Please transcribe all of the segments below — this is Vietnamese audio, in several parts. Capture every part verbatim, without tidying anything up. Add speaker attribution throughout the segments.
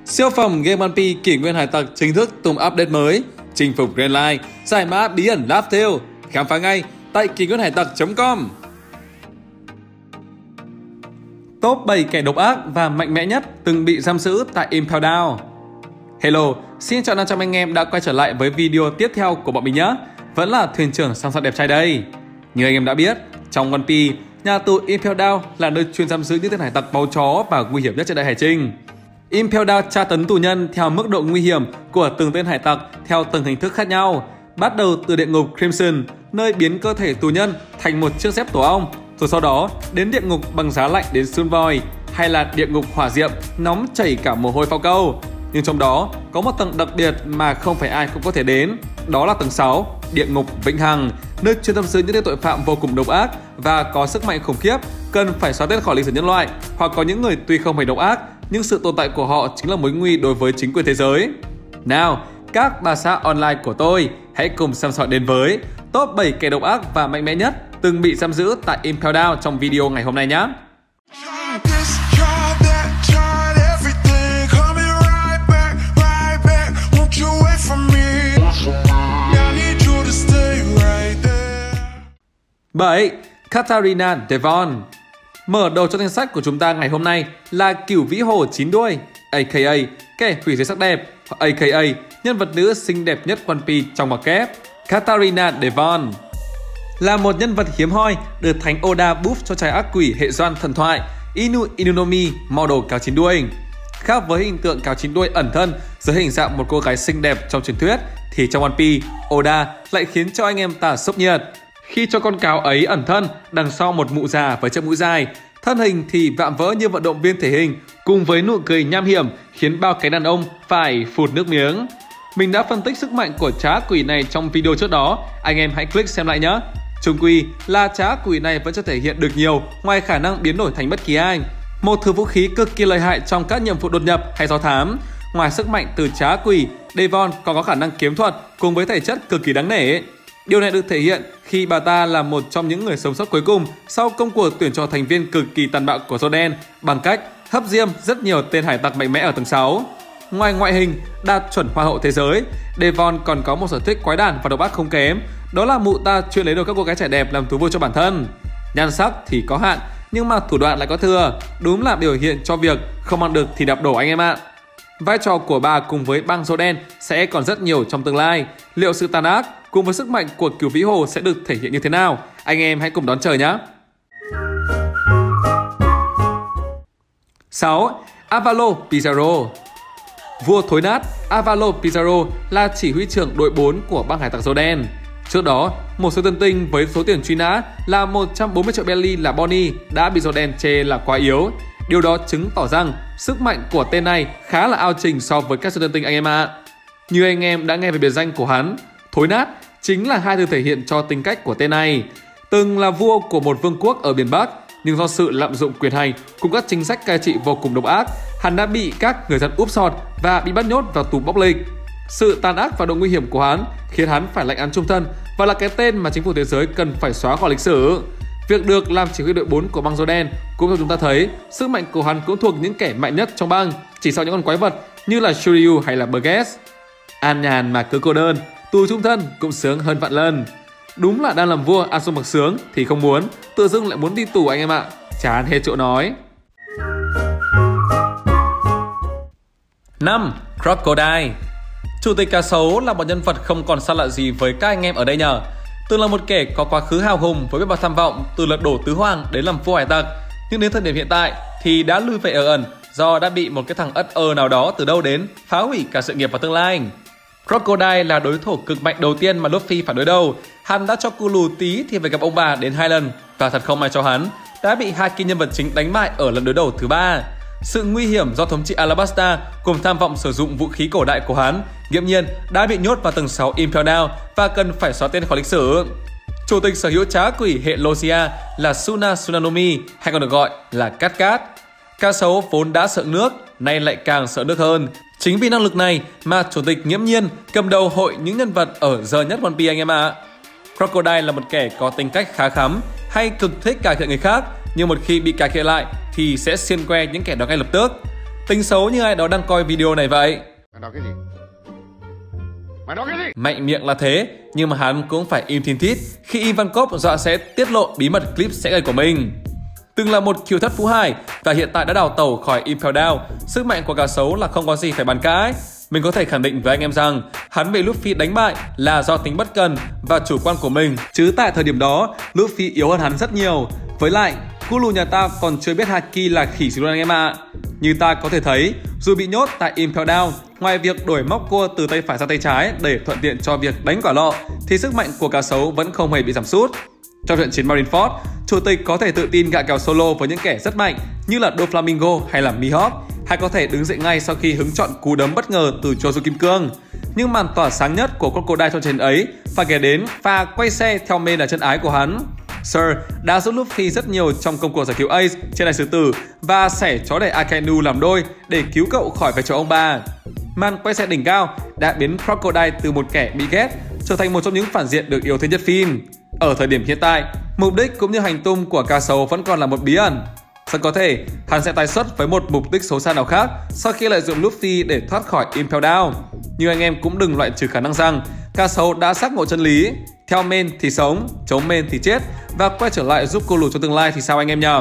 Speaker 1: Siêu phẩm game One Piece kỷ nguyên hải tặc chính thức tung update mới, chinh phục Grand Line, giải mã bí ẩn Laugh Tale, khám phá ngay tại kỷ nguyên hải tặc chấm com. Top bảy kẻ độc ác và mạnh mẽ nhất từng bị giam giữ tại Impel Down. Hello, xin chào năm trăm anh em đã quay trở lại với video tiếp theo của bọn mình nhé. Vẫn là thuyền trưởng sang sắt đẹp trai đây. Như anh em đã biết, trong One Piece, nhà tù Impel Down là nơi chuyên giam giữ những tên hải tặc máu chó và nguy hiểm nhất trên đại hải trình. Impel Down tra tấn tù nhân theo mức độ nguy hiểm của từng tên hải tặc theo từng hình thức khác nhau, bắt đầu từ địa ngục Crimson, nơi biến cơ thể tù nhân thành một chiếc dép tổ ong, rồi sau đó đến địa ngục bằng giá lạnh đến xương voi, hay là địa ngục hỏa diệm nóng chảy cả mồ hôi phao câu. Nhưng trong đó có một tầng đặc biệt mà không phải ai cũng có thể đến, đó là tầng sáu, địa ngục vĩnh hằng, nơi chuyên giam giữ những tên tội phạm vô cùng độc ác và có sức mạnh khủng khiếp, cần phải xóa tên khỏi lịch sử nhân loại, hoặc có những người tuy không hề độc ác nhưng sự tồn tại của họ chính là mối nguy đối với chính quyền thế giới. Nào, các bà xã online của tôi, hãy cùng xem soi đến với top bảy kẻ độc ác và mạnh mẽ nhất từng bị giam giữ tại Impel Down trong video ngày hôm nay nhé. bảy. Katarina Devon. Mở đầu cho danh sách của chúng ta ngày hôm nay là Cửu Vĩ Hồ chín đuôi, a ca a kẻ hủy diệt sắc đẹp, a ca a nhân vật nữ xinh đẹp nhất One Piece trong ngoặc kép. Katarina Devon là một nhân vật hiếm hoi được Thánh Oda buff cho trái ác quỷ hệ doan thần thoại Inu Inunomi model cáo chín đuôi. Khác với hình tượng cáo chín đuôi ẩn thân dưới hình dạng một cô gái xinh đẹp trong truyền thuyết, thì trong One Piece, Oda lại khiến cho anh em ta sốc nhiệt khi cho con cáo ấy ẩn thân đằng sau một mụ già với chiếc mũi dài, thân hình thì vạm vỡ như vận động viên thể hình, cùng với nụ cười nham hiểm khiến bao cái đàn ông phải phụt nước miếng. Mình đã phân tích sức mạnh của trá quỷ này trong video trước đó, anh em hãy click xem lại nhé. Chung quy là trá quỷ này vẫn chưa thể hiện được nhiều ngoài khả năng biến đổi thành bất kỳ ai, một thứ vũ khí cực kỳ lợi hại trong các nhiệm vụ đột nhập hay do thám. Ngoài sức mạnh từ trá quỷ, Devon còn có khả năng kiếm thuật cùng với thể chất cực kỳ đáng nể. Điều này được thể hiện khi bà ta là một trong những người sống sót cuối cùng sau công cuộc tuyển chọn thành viên cực kỳ tàn bạo của Zoden bằng cách hấp diêm rất nhiều tên hải tặc mạnh mẽ ở tầng sáu. Ngoài ngoại hình đạt chuẩn hoa hậu thế giới, Devon còn có một sở thích quái đản và độc ác không kém, đó là mụ ta chuyên lấy đồ các cô gái trẻ đẹp làm thú vui cho bản thân. Nhan sắc thì có hạn nhưng mà thủ đoạn lại có thừa, đúng là biểu hiện cho việc không ăn được thì đạp đổ anh em ạ. Vai trò của bà cùng với băng Zoden sẽ còn rất nhiều trong tương lai. Liệu sự tàn ác cùng với sức mạnh của Cửu Vĩ Hồ sẽ được thể hiện như thế nào? Anh em hãy cùng đón chờ nhé. sáu. Avalo Pizarro. Vua thối nát Avalo Pizarro là chỉ huy trưởng đội bốn của băng hải tặc Zoden. Trước đó, một số tân tinh với số tiền truy nã là một trăm bốn mươi triệu belly là Bonnie đã bị Zoden chê là quá yếu. Điều đó chứng tỏ rằng sức mạnh của tên này khá là ao trình so với các siêu tân tinh anh em ạ. Như anh em đã nghe về biệt danh của hắn, thối nát chính là hai từ thể hiện cho tính cách của tên này. Từng là vua của một vương quốc ở miền Bắc, nhưng do sự lạm dụng quyền hành cùng các chính sách cai trị vô cùng độc ác, hắn đã bị các người dân úp sọt và bị bắt nhốt vào tù bóc lịch. Sự tàn ác và độ nguy hiểm của hắn khiến hắn phải lãnh án chung thân và là cái tên mà chính phủ thế giới cần phải xóa khỏi lịch sử. Việc được làm chỉ huy đội bốn của băng Zoden cũng cho chúng ta thấy sức mạnh của hắn cũng thuộc những kẻ mạnh nhất trong băng, chỉ sau những con quái vật như là Shiryu hay là Burgess. An nhàn mà cứ cô đơn, tù chung thân cũng sướng hơn vạn lần. Đúng là đang làm vua ăn sung mặc sướng thì không muốn, tự dưng lại muốn đi tù anh em ạ, chán hết chỗ nói. năm. Crocodile. Chủ tịch cá sấu là một nhân vật không còn xa lạ gì với các anh em ở đây nhờ. Từng là một kẻ có quá khứ hào hùng với biết bao tham vọng, từ lật đổ tứ hoàng đến làm vua hải tặc, nhưng đến thời điểm hiện tại thì đã lui về ở ẩn do đã bị một cái thằng ất ơ nào đó từ đâu đến phá hủy cả sự nghiệp và tương lai. Crocodile là đối thủ cực mạnh đầu tiên mà Luffy phải đối đầu. Hắn đã cho cu lù tí thì phải gặp ông bà đến hai lần, và thật không may cho hắn đã bị hai kỳ nhân vật chính đánh bại ở lần đối đầu thứ ba. Sự nguy hiểm do thống trị Alabasta cùng tham vọng sử dụng vũ khí cổ đại của hắn nghiễm nhiên đã bị nhốt vào tầng sáu Impel Down và cần phải xóa tên khỏi lịch sử. Chủ tịch sở hữu trá quỷ hệ Logia là Suna Tsunanomi, hay còn được gọi là Cát Cát. Cá sấu vốn đã sợ nước, nay lại càng sợ nước hơn. Chính vì năng lực này mà chủ tịch nghiễm nhiên cầm đầu hội những nhân vật ở giờ nhất One Piece anh em ạ. À. Crocodile là một kẻ có tính cách khá khắm, hay cực thích cải thiện người khác, nhưng một khi bị cải thiện lại thì sẽ xiên que những kẻ đó ngay lập tức. Tính xấu như ai đó đang coi video này vậy.
Speaker 2: Mày nói cái gì? Mày nói cái gì?
Speaker 1: Mạnh miệng là thế, nhưng mà hắn cũng phải im thiên thít khi Ivankov dọa sẽ tiết lộ bí mật clip sẽ gây của mình. Từng là một kiêu thất phú hải và hiện tại đã đào tẩu khỏi Impel Down, sức mạnh của gà xấu là không có gì phải bàn cãi. Mình có thể khẳng định với anh em rằng hắn bị Luffy đánh bại là do tính bất cần và chủ quan của mình, chứ tại thời điểm đó Luffy yếu hơn hắn rất nhiều. Với lại Kuru nhà ta còn chưa biết Haki là khỉ gì luôn anh em ạ. Như ta có thể thấy, dù bị nhốt tại Impel Down, ngoài việc đổi móc cua từ tay phải sang tay trái để thuận tiện cho việc đánh quả lọ, thì sức mạnh của cá sấu vẫn không hề bị giảm sút. Trong trận chiến Marineford, chủ tịch có thể tự tin gạ kèo solo với những kẻ rất mạnh như là Doflamingo hay là Mihawk, hay có thể đứng dậy ngay sau khi hứng chọn cú đấm bất ngờ từ Chozo Kim Cương. Nhưng màn tỏa sáng nhất của Crocodile trong trận ấy phải kể đến pha quay xe theo main là chân ái của hắn. Sir đã giúp Luffy rất nhiều trong công cuộc giải cứu Ace trên đài sư tử và xẻ chó đẩy Akainu làm đôi để cứu cậu khỏi vai trò ông bà. Màn quay xe đỉnh cao đã biến Crocodile từ một kẻ bị ghét trở thành một trong những phản diện được yêu thích nhất phim. Ở thời điểm hiện tại, mục đích cũng như hành tung của cá sấu vẫn còn là một bí ẩn. Rất có thể hắn sẽ tái xuất với một mục đích xấu xa nào khác sau khi lợi dụng Luffy để thoát khỏi Impel Down. Nhưng anh em cũng đừng loại trừ khả năng rằng cá sấu đã giác ngộ chân lý, theo main thì sống, chống main thì chết, và quay trở lại giúp cô lù trong tương lai thì sao anh em nhỉ?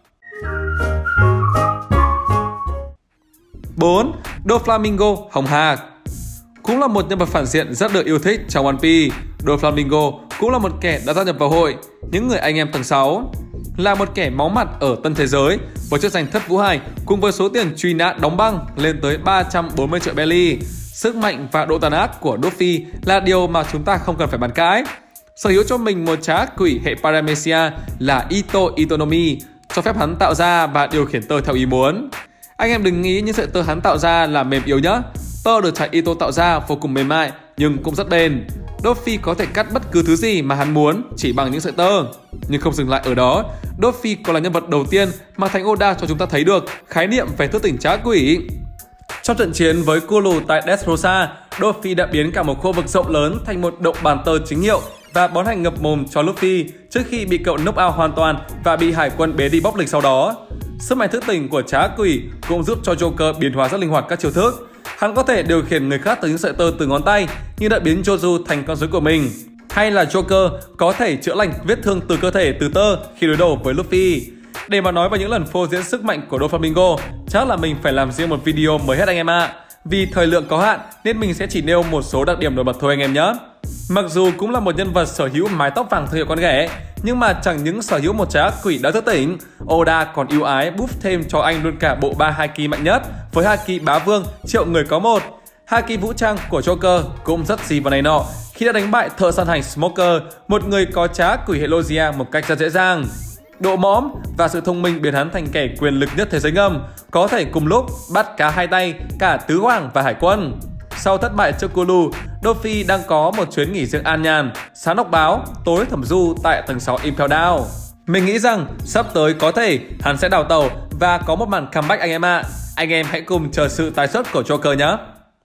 Speaker 1: bốn. Doflamingo Hồng Hạc cũng là một nhân vật phản diện rất được yêu thích trong One Piece. Doflamingo cũng là một kẻ đã gia nhập vào hội những người anh em tầng sáu, là một kẻ máu mặt ở tân thế giới với chức danh thất vũ hải cùng với số tiền truy nã đóng băng lên tới ba trăm bốn mươi triệu belly. Sức mạnh và độ tàn ác của Luffy là điều mà chúng ta không cần phải bàn cãi. Sở hữu cho mình một trá quỷ hệ Paramecia là Ito Itonomi, cho phép hắn tạo ra và điều khiển tơ theo ý muốn. Anh em đừng nghĩ những sợi tơ hắn tạo ra là mềm yếu nhá. Tơ được trái Ito tạo ra vô cùng mềm mại nhưng cũng rất bền. Luffy có thể cắt bất cứ thứ gì mà hắn muốn chỉ bằng những sợi tơ. Nhưng không dừng lại ở đó, Luffy còn là nhân vật đầu tiên mà Thánh Oda cho chúng ta thấy được khái niệm về thức tỉnh trá quỷ. Trong trận chiến với Kuru tại Dressrosa, Luffy đã biến cả một khu vực rộng lớn thành một động bàn tơ chính hiệu và bón hành ngập mồm cho Luffy trước khi bị cậu knock out hoàn toàn và bị hải quân bế đi bóc lịch sau đó. Sức mạnh thức tỉnh của trá quỷ cũng giúp cho Joker biến hóa rất linh hoạt các chiêu thức. Hắn có thể điều khiển người khác từ những sợi tơ từ ngón tay như đã biến Jozu thành con rối của mình. Hay là Joker có thể chữa lành vết thương từ cơ thể từ tơ khi đối đầu với Luffy. Để mà nói vào những lần phô diễn sức mạnh của Doflamingo, chắc là mình phải làm riêng một video mới hết anh em ạ. À. Vì thời lượng có hạn nên mình sẽ chỉ nêu một số đặc điểm nổi bật thôi anh em nhé. Mặc dù cũng là một nhân vật sở hữu mái tóc vàng thương hiệu con ghẻ, nhưng mà chẳng những sở hữu một trá quỷ đã thức tỉnh, Oda còn ưu ái buff thêm cho anh luôn cả bộ ba haki mạnh nhất với haki bá vương triệu người có một. Haki vũ trang của Joker cũng rất gì vào này nọ khi đã đánh bại thợ săn hành Smoker, một người có trá quỷ hệ Logia một cách rất dễ dàng. Độ mõm và sự thông minh biến hắn thành kẻ quyền lực nhất thế giới ngầm, có thể cùng lúc bắt cá hai tay cả tứ hoàng và hải quân. Sau thất bại trước Kuru, Luffy đang có một chuyến nghỉ dưỡng an nhàn, sáng đọc báo, tối thẩm du tại tầng sáu Impel Down. Mình nghĩ rằng sắp tới có thể hắn sẽ đào tàu và có một màn comeback anh em ạ. À. Anh em hãy cùng chờ sự tái xuất của Joker nhé.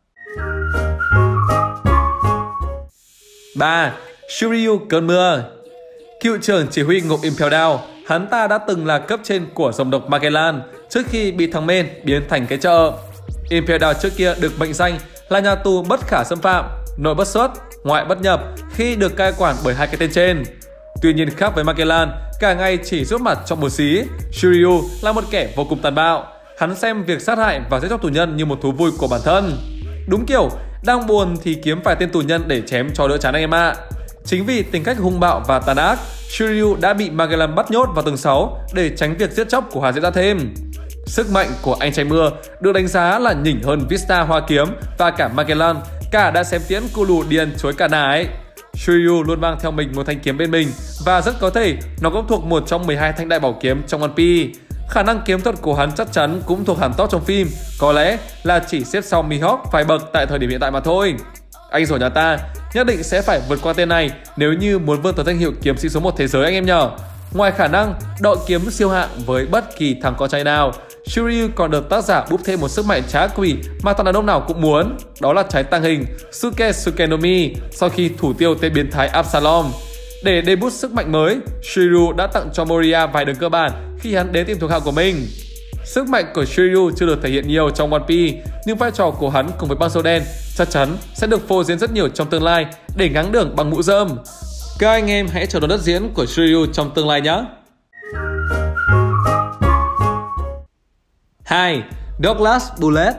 Speaker 1: ba. Shiryu Cơn Mưa. Cựu trưởng chỉ huy ngục Impel Down, hắn ta đã từng là cấp trên của dòng độc Magellan trước khi bị thằng Men biến thành cái chợ. Impel Down trước kia được mệnh danh là nhà tù bất khả xâm phạm, nội bất xuất, ngoại bất nhập khi được cai quản bởi hai cái tên trên. Tuy nhiên khác với Magellan, cả ngày chỉ giúp mặt trong bồ xí, Shiryu là một kẻ vô cùng tàn bạo. Hắn xem việc sát hại và giết chóc tù nhân như một thú vui của bản thân. Đúng kiểu, đang buồn thì kiếm vài tên tù nhân để chém cho đỡ chán anh em ạ. Chính vì tính cách hung bạo và tàn ác, Shiryu đã bị Magellan bắt nhốt vào tầng sáu để tránh việc giết chóc của hắn diễn ra thêm. Sức mạnh của anh trai mưa được đánh giá là nhỉnh hơn Vista Hoa Kiếm và cả Magellan, cả đã xém tiễn Kuru điên chối cả nải. Shiryu luôn mang theo mình một thanh kiếm bên mình và rất có thể nó cũng thuộc một trong mười hai thanh đại bảo kiếm trong One Piece. Khả năng kiếm thuật của hắn chắc chắn cũng thuộc hẳn top trong phim, có lẽ là chỉ xếp sau Mihawk vài bậc tại thời điểm hiện tại mà thôi. Anh rổ nhà ta nhất định sẽ phải vượt qua tên này nếu như muốn vươn tới danh hiệu kiếm sĩ số một thế giới anh em nhờ. Ngoài khả năng đội kiếm siêu hạng với bất kỳ thằng con trai nào, Shiryu còn được tác giả búp thêm một sức mạnh trá quỷ mà thằng đàn ông nào cũng muốn, đó là trái tàng hình Suke Sukenomi sau khi thủ tiêu tên biến thái Absalom. Để debut sức mạnh mới, Shiryu đã tặng cho Moria vài đường cơ bản khi hắn đến tìm thuộc hạ của mình. Sức mạnh của Shiryu chưa được thể hiện nhiều trong One Piece, nhưng vai trò của hắn cùng với băng sâu đen chắc chắn sẽ được phô diễn rất nhiều trong tương lai để ngáng đường bằng mũ rơm. Các anh em hãy chờ đón đất diễn của Shiryu trong tương lai nhé. hai. Douglas Bullet.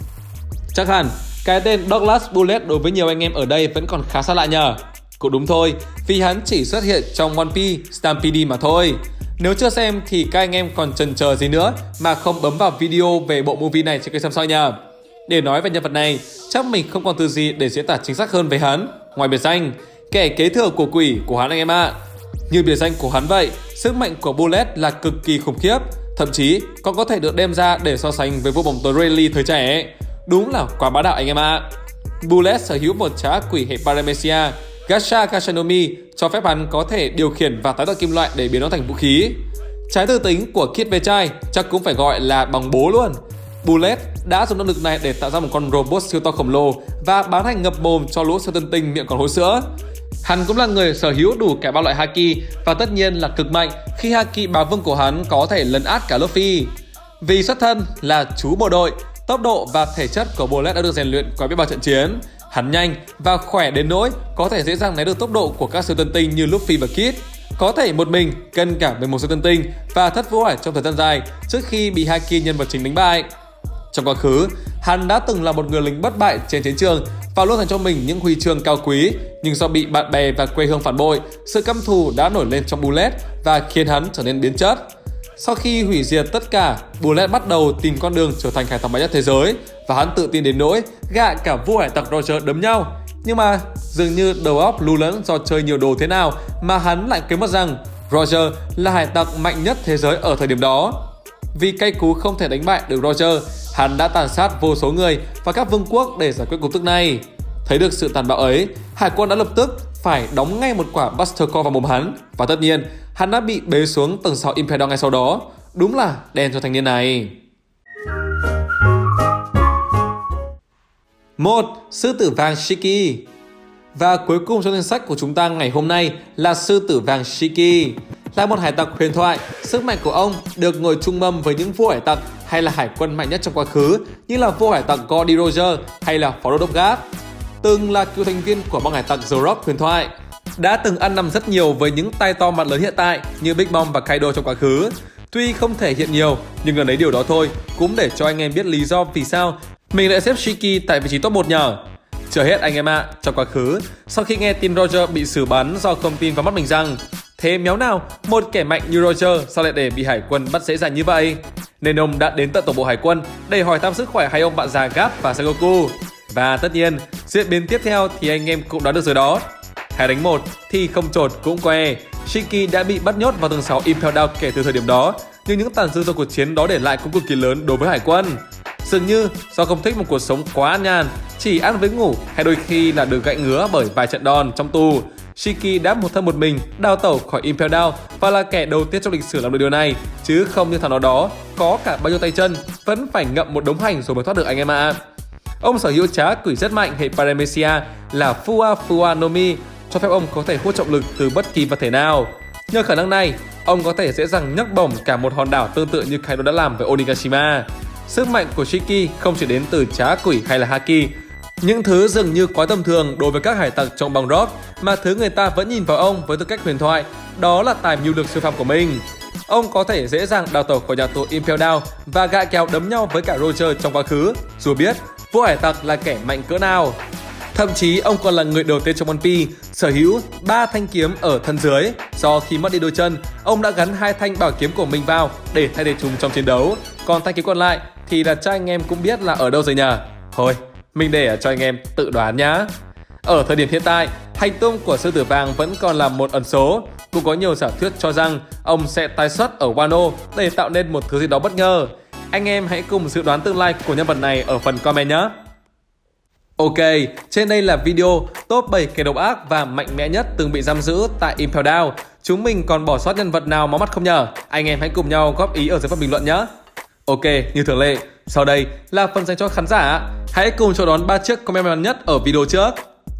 Speaker 1: Chắc hẳn cái tên Douglas Bullet đối với nhiều anh em ở đây vẫn còn khá xa lạ nhờ. Cũng đúng thôi, vì hắn chỉ xuất hiện trong One Piece Stampede mà thôi. Nếu chưa xem thì các anh em còn chần chờ gì nữa mà không bấm vào video về bộ movie này trên kênh Sam Soi nhờ. Để nói về nhân vật này, chắc mình không còn từ gì để diễn tả chính xác hơn về hắn, ngoài biệt danh kẻ kế thừa của quỷ của hắn anh em ạ. À. Như biệt danh của hắn vậy, sức mạnh của Bullet là cực kỳ khủng khiếp, thậm chí còn có thể được đem ra để so sánh với vua bóng tối Rayleigh thời trẻ. Đúng là quá bá đạo anh em ạ. À. Bullet sở hữu một trá quỷ hệ Paramecia, Gacha Kashanomi, cho phép hắn có thể điều khiển và tái tạo kim loại để biến nó thành vũ khí. Trái tư tính của Kid Vechai chắc cũng phải gọi là bằng bố luôn. Bullet đã dùng năng lực này để tạo ra một con robot siêu to khổng lồ và bán hành ngập mồm cho lũ siêu tân tinh miệng còn hôi sữa. Hắn cũng là người sở hữu đủ cả ba loại haki và tất nhiên là cực mạnh khi haki bá vương của hắn có thể lấn át cả Luffy. Vì xuất thân là chú bộ đội, tốc độ và thể chất của Bullet đã được rèn luyện qua biết bao trận chiến. Hắn nhanh và khỏe đến nỗi có thể dễ dàng né được tốc độ của các siêu tân tinh như Luffy và Kid. Có thể một mình cân cả mười một siêu tân tinh và thất vũ hải trong thời gian dài trước khi bị haki nhân vật chính đánh bại. Trong quá khứ, hắn đã từng là một người lính bất bại trên chiến trường và luôn dành cho mình những huy chương cao quý, nhưng do bị bạn bè và quê hương phản bội, sự căm thù đã nổi lên trong Bullet và khiến hắn trở nên biến chất. Sau khi hủy diệt tất cả, Bullet bắt đầu tìm con đường trở thành hải tặc mạnh nhất thế giới và hắn tự tin đến nỗi gạ cả vua hải tặc Roger đấm nhau. Nhưng mà dường như đầu óc lú lẫn do chơi nhiều đồ thế nào mà hắn lại quên mất rằng Roger là hải tặc mạnh nhất thế giới ở thời điểm đó. Vì cay cú không thể đánh bại được Roger, hắn đã tàn sát vô số người và các vương quốc để giải quyết cục tức này. Thấy được sự tàn bạo ấy, hải quân đã lập tức phải đóng ngay một quả Buster Core vào mồm hắn. Và tất nhiên, hắn đã bị bế xuống tầng sáu Impel Down ngay sau đó. Đúng là đen cho thanh niên này. một. Sư tử vàng Shiki. Và cuối cùng trong danh sách của chúng ta ngày hôm nay là sư tử vàng Shiki. Là một hải tặc huyền thoại, sức mạnh của ông được ngồi chung mâm với những vua hải tặc hay là hải quân mạnh nhất trong quá khứ như là vua hải tặc Goldie Roger hay là phó đô đốc Garp. Từng là cựu thành viên của băng hải tặc The Rock huyền thoại. Đã từng ăn nằm rất nhiều với những tay to mặt lớn hiện tại như Big Mom và Kaido trong quá khứ. Tuy không thể hiện nhiều, nhưng gần đấy điều đó thôi cũng để cho anh em biết lý do vì sao mình lại xếp Shiki tại vị trí top một nhờ. Chưa hết anh em ạ, à, trong quá khứ, sau khi nghe tin Roger bị xử bắn do không tin vào mắt mình rằng thế méo nào một kẻ mạnh như Roger sao lại để bị hải quân bắt dễ dàng như vậy, nên ông đã đến tận tổng bộ hải quân để hỏi thăm sức khỏe hai ông bạn già Garp và Sengoku. Và tất nhiên, diễn biến tiếp theo thì anh em cũng đoán được rồi đó. Hai đánh một thì không chột cũng que. Shiki đã bị bắt nhốt vào tầng sáu Impel Down kể từ thời điểm đó, nhưng những tàn dư do cuộc chiến đó để lại cũng cực kỳ lớn đối với hải quân. Dường như do không thích một cuộc sống quá an nhàn, chỉ ăn với ngủ hay đôi khi là được gãy ngứa bởi vài trận đòn trong tù, Shiki đã một thân một mình đào tẩu khỏi Impel Down và là kẻ đầu tiên trong lịch sử làm được điều này, chứ không như thằng nào đó có cả bao nhiêu tay chân vẫn phải ngậm một đống hành rồi mới thoát được anh em ạ. À. Ông sở hữu trá quỷ rất mạnh hệ Paramecia là Fua Fua Nomi, cho phép ông có thể hút trọng lực từ bất kỳ vật thể nào. Nhờ khả năng này, ông có thể dễ dàng nhấc bổng cả một hòn đảo tương tự như Kaido đã làm với Onigashima. Sức mạnh của Shiki không chỉ đến từ trá quỷ hay là haki, những thứ dường như quá tầm thường đối với các hải tặc trong băng rock, mà thứ người ta vẫn nhìn vào ông với tư cách huyền thoại, đó là tài mưu lược siêu phàm của mình. Ông có thể dễ dàng đào tẩu khỏi nhà tù Impel Down và gạ kèo đấm nhau với cả Roger trong quá khứ, dù biết vua hải tặc là kẻ mạnh cỡ nào. Thậm chí ông còn là người đầu tiên trong One Piece sở hữu ba thanh kiếm ở thân dưới, do khi mất đi đôi chân, ông đã gắn hai thanh bảo kiếm của mình vào để thay thế chúng trong chiến đấu. Còn thanh kiếm còn lại thì là cho anh em cũng biết là ở đâu rồi nhờ. Thôi, mình để cho anh em tự đoán nhá. Ở thời điểm hiện tại, hành tung của sư tử vàng vẫn còn là một ẩn số. Cũng có nhiều giả thuyết cho rằng ông sẽ tái xuất ở Wano để tạo nên một thứ gì đó bất ngờ. Anh em hãy cùng dự đoán tương lai của nhân vật này ở phần comment nhé. Ok, trên đây là video top bảy kẻ độc ác và mạnh mẽ nhất từng bị giam giữ tại Impel Down. Chúng mình còn bỏ sót nhân vật nào máu mắt không nhờ? Anh em hãy cùng nhau góp ý ở dưới phần bình luận nhé. Ok, như thường lệ, sau đây là phần dành cho khán giả. Hãy cùng chờ đón ba chiếc comment mạnh nhất ở video trước.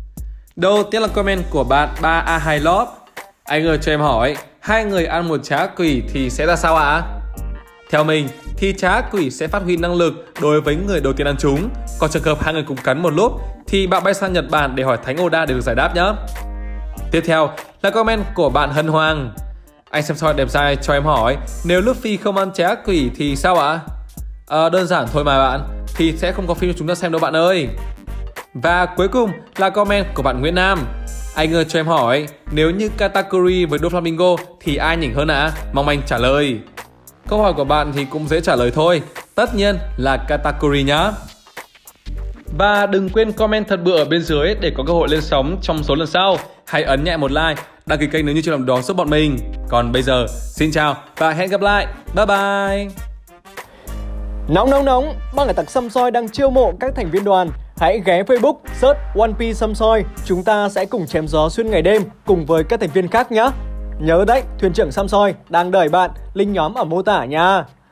Speaker 1: Đầu tiên là comment của bạn ba A hai Love. Anh ơi cho em hỏi, hai người ăn một trá quỷ thì sẽ ra sao ạ? Theo mình thì trà ác quỷ sẽ phát huy năng lực đối với người đầu tiên ăn chúng. Còn trường hợp hai người cùng cắn một lúc thì bạn bay sang Nhật Bản để hỏi Thánh Oda để được giải đáp nhé. Tiếp theo là comment của bạn Hân Hoàng. Anh xem soi đẹp trai cho em hỏi, nếu Luffy không ăn trà ác quỷ thì sao ạ? À, đơn giản thôi mà bạn, thì sẽ không có phim cho chúng ta xem đâu bạn ơi. Và cuối cùng là comment của bạn Nguyễn Nam. Anh ơi cho em hỏi, nếu như Katakuri với Doflamingo thì ai nhỉnh hơn ạ? À? Mong anh trả lời. Câu hỏi của bạn thì cũng dễ trả lời thôi, tất nhiên là Katakuri nhá. Và đừng quên comment thật bựa ở bên dưới để có cơ hội lên sóng trong số lần sau. Hãy ấn nhẹ một like, đăng ký kênh nếu như chưa làm đó giúp bọn mình. Còn bây giờ, xin chào và hẹn gặp lại. Bye bye.
Speaker 3: Nóng nóng nóng, băng hải tặc Săm Soi đang chiêu mộ các thành viên đoàn. Hãy ghé Facebook, search One Piece Săm Soi. Chúng ta sẽ cùng chém gió xuyên ngày đêm cùng với các thành viên khác nhé. Nhớ đấy, thuyền trưởng Săm Soi đang đợi bạn, link nhóm ở mô tả nha.